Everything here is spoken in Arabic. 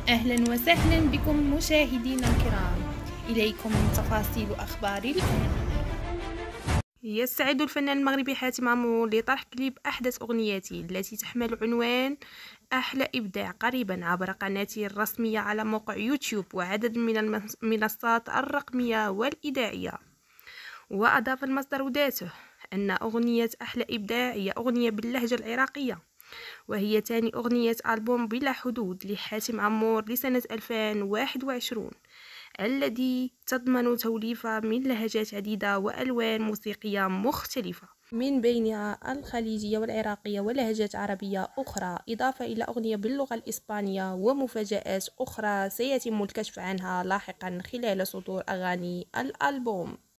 أهلا وسهلا بكم مشاهدينا الكرام، إليكم تفاصيل أخبار الآن. يستعد الفنان المغربي حاتم عمرو لطرح كليب أحدث أغنياته التي تحمل عنوان أحلى إبداع قريبا عبر قناته الرسمية على موقع يوتيوب وعدد من المنصات الرقمية والإذاعية. وأضاف المصدر ذاته أن أغنية أحلى إبداع هي أغنية باللهجة العراقية، وهي ثاني أغنية ألبوم بلا حدود لحاتم عمور لسنة 2021، الذي تضمن توليفة من لهجات عديدة وألوان موسيقية مختلفة، من بينها الخليجية والعراقية ولهجات عربية أخرى، إضافة إلى أغنية باللغة الإسبانية ومفاجآت أخرى سيتم الكشف عنها لاحقا خلال صدور أغاني الألبوم.